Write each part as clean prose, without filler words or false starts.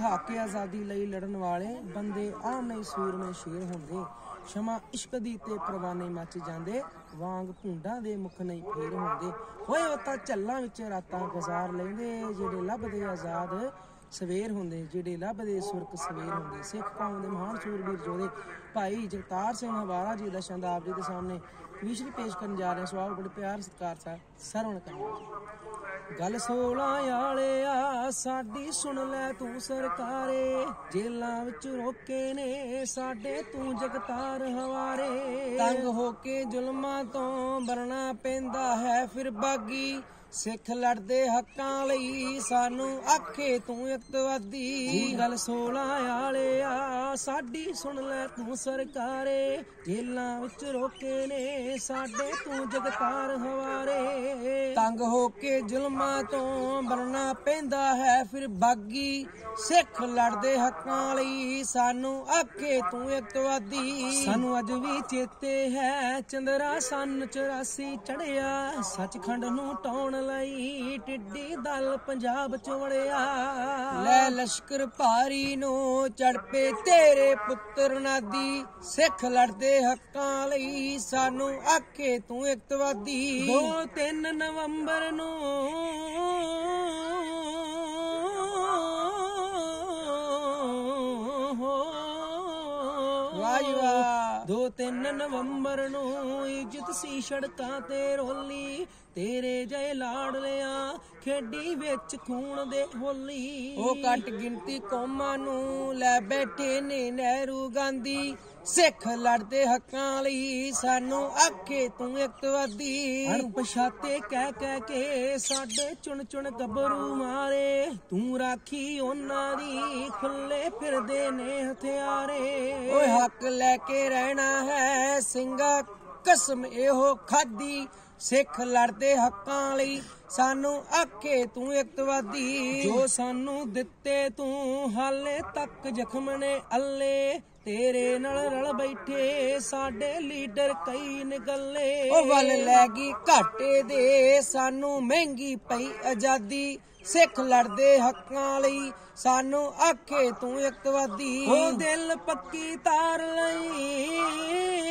हक आज़ादी लई लड़न वाले बंदे आम नहीं सूरमे शेर होंदे। क्षमा इश्क दी ते परवाने मच जांदे वांग भूंडा दे मुख नहीं फेर होंदे। होए ओ तां झल्लां विच रातां गुजार लैंदे जेड़े लभदे आज़ाद सवेर होंदे, जेड़े लभदे सुरख सवेर होंदे। सिख कौम दे महान सूरबीर योधे भाई जगतार सिंह हवारा जी दा शब्द आप जी के सामने विशरी पेश करने जा रहे हैं। सवाल बड़े प्यार सत्कार सा सरवण करना। गल 16 आले आ साडी सुन लै तू सरकारे, जेलां विच रोके ने साडे तू जगतार हवारे। तंग होके जुल्मां तो बरना पैंदा है फिर बागी, सिख लड़दे हक्कां लई सानू आखे तू अतवादी। गल 16 आले आ साडी सुन लै तू सरकारे, जेलां विच रोके ने साडे तू जगतार हवारे। तंग होके जुल्मां तो बरना पैंदा है फिर बागी, सिख लड़दे हक्कां लई सानू आखे तू अतवादी। सानू अज भी चेते है चंद्रा सन 84 चढ़िया, सचखंड नू टौण लई टिड्डी दल पंजाब च वड़िया। लै लश्कर भारी नो चढ़ पे तेरे पुत्र नादी, सिख लड़दे हक्कां लई सानू आखे तू अतवादी। 2-3 नवंबर नू वाह वाह 2-3 नवंबर नू इज्जत सी सड़कां ते रोली, तेरे जय लाडलिया खेडी विच खून दे होली। ओ घट गिनती कौमां नू लै बैठे ने नेहरू गांधी, सिख लड़दे हक्कां लई सानू आखे तू अतवादी। अणपछाते कह के साडे चुन चुन गबरू मारे, तू राखी उन्हां दी खुले फिरदे ने हथियारे। ओए हक लैके रहना है सिंगा कसम एहो खादी, सिख लड़दे हक्कां लई सानू आखे तू अतवादी। जो सानू दिते तू हाले तक जख्म ने अल्ले, तेरे नाल रल बैठे साडे लीडर कई निगले। ओ वल लैगी घाटे दे सानू महंगी पई आजादी, सिख लड़दे हक्कां लई सानू आखे तू अतवादी। ओ दिल पक्की तार लई,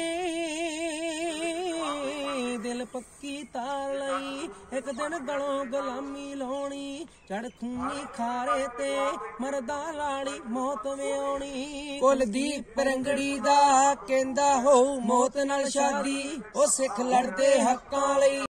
दिल पक्की तार लई एक दिन गलों गुलामी लाउणी, चढ़ खूनी खारे ते मरदा लाड़ी मौत व्याउणी। कुलदीप रंगड़ी दा कहंदा हो मौत नाल शादी, ओ सिख लड़दे हक्कां लई।